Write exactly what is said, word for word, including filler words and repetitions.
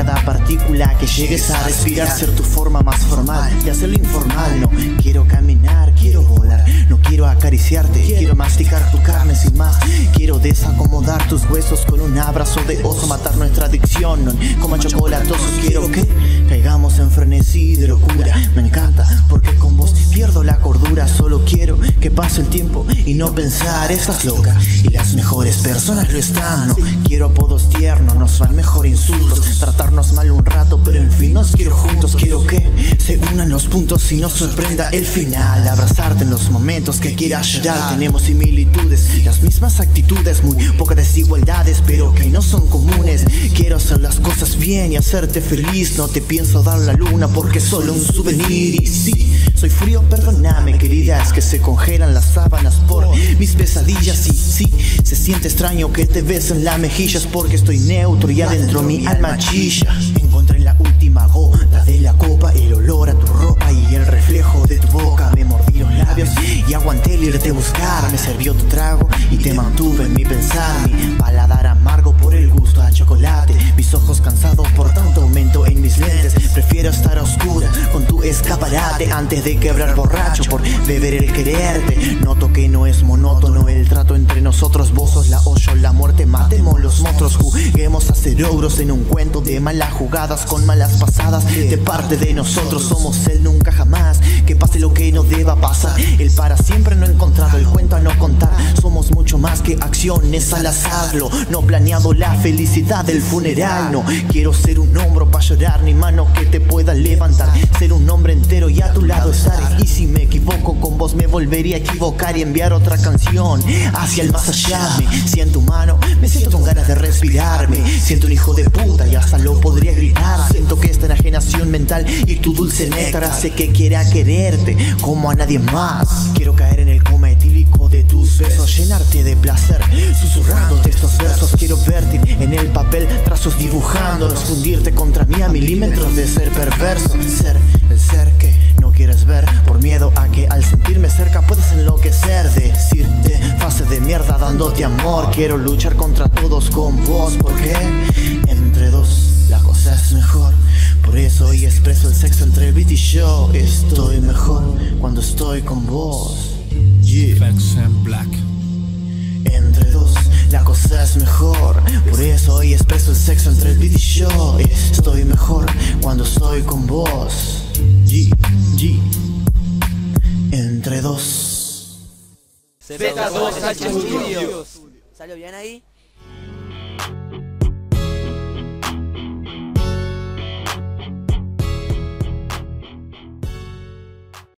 cada partícula que llegues a respirar, ser tu forma más formal y hacerlo informal. No quiero caminar, quiero volar. No quiero acariciarte, quiero masticar tu carne sin más. Quiero desacomodar tus huesos con un abrazo de oso, matar nuestra adicción. No como chocolatosos, quiero que caigamos en frenesí de locura. Me encanta porque con vos pierdo la cordura. Solo quiero que pase el tiempo y no pensar estás loca. Y las mejores personas lo están. No quiero apodos tiernos, nos van mejor insultos. Tratarnos mal un rato, pero en fin nos quiero juntos. Quiero que se unan los puntos y nos sorprenda el final. Abrazarte en los momentos que quieras llorar. Tenemos similitudes, las mismas actitudes, muy pocas desigualdades, pero que no son comunes. Quiero hacer las cosas bien y hacerte feliz. No te pienso dar la luna porque es solo un souvenir. Y sí, soy frío, perdóname querida, es que se congelan las sábanas por mis pesadillas. Y sí, se siente extraño que te besen las mejillas porque estoy neutro y adentro mi alma chilla. Encontré la última gota de la copa, el olor a tu ropa y el reflejo de tu boca. Me mordí los labios y aguanté el irte a buscar. Me sirvió tu trago y te mantuve en mi pensar. Mi paladar amargo por el gusto a chocolate, mis ojos cansados por tanto aumento en mis lentes. Prefiero estar a oscuras con tu escaparate antes de quebrar borracho por beber el quererte. Noto que no es monótono el trato entre nosotros. Vos sos la hoyo, la muerte, matemos los monstruos. Juguemos a ser ogros en un cuento de malas jugadas con malas pasadas. De parte de nosotros somos el nunca jamás. Que pase lo que no deba pasar, el para siempre no he encontrado, el cuento a no contar. Somos mucho más que acciones al azarlo, no planeado la felicidad del funeral. No quiero ser un hombro para llorar, ni mano que te pueda levantar. Ser un hombre entero y a tu lado estar. Y si me equivoco con vos me volvería a equivocar y enviar otra canción hacia el más allá. Me siento humano, me siento con ganas de respirarme. Siento un hijo de puta y hasta lo podría gritar. Siento que esta enajenación mental y tu dulce néctar hace que quiera quererte como a nadie más. Quiero caer en el coma etílico de tus besos, llenarte de placer susurrándote estos versos. Quiero verte en el papel, trazos dibujándolos, fundirte contra mí a milímetros de ser perverso. Ser el ser que no quieres ver por miedo a que al sentirme cerca puedas enloquecer. Decirte frases de mierda dándote amor. Quiero luchar contra todos con vos porque entre dos la cosa es mejor. Por eso hoy expreso el sexo entre el beat y yo. Estoy mejor cuando estoy con vos. Yeah. Black. Entre dos la cosa es mejor. Por eso hoy expreso el sexo entre el beat y yo. Estoy mejor cuando estoy con vos. G, G. Entre dos. Z dos H Studios. ¿Salió bien ahí?